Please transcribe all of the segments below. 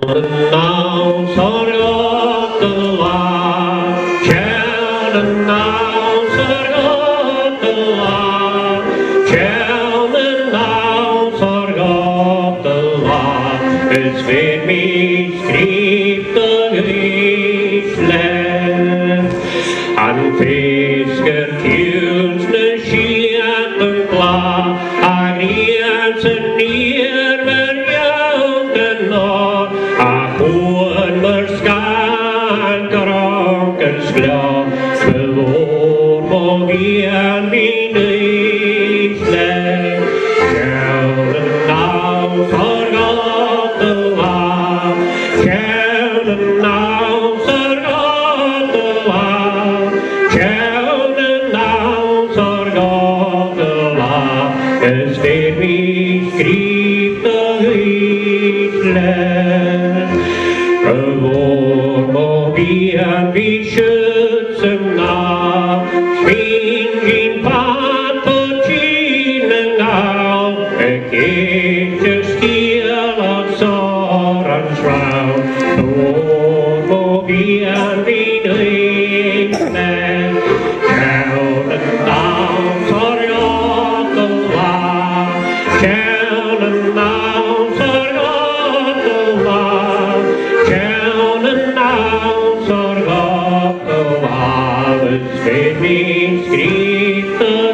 Nou zorg de la, kjælen nou zorg de la, kjælen nou zorg de la. Het weet mij schreef de griesler, aan fisker kjulsne schieten kla, aan riensen neer met jongen nog. Hoen maar skaan krankens glad, verloor mag in mijn leeftijd. Kjælen nou zorg de la, kjælen nou zorg de la, kjælen nou zorg de la. Het weet mij schreef de griesler. Gewoon mogen wie schützen nach, springen Patotinen auf, geht es still als Sorenschrau, gewoon mogen wie Dreckner, kjælen nou zorg de la, kjælen nou zorg de la, kjælen nou zorg de la. Het weet mij schreef de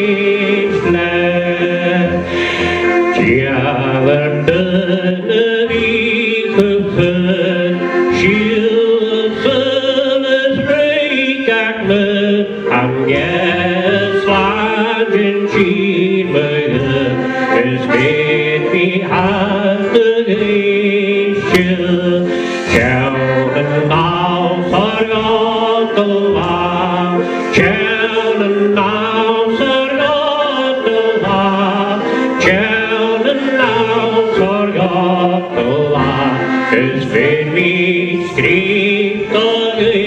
griesler. Kjælen denne wiegefun, schilfenes reikak me, aan geslagen schien me, es weet mij haast de griesje. Kjælen nou zorg de la, kjælen nou zorg de la, kjælen nou zorg de la. Het weet mij schreef de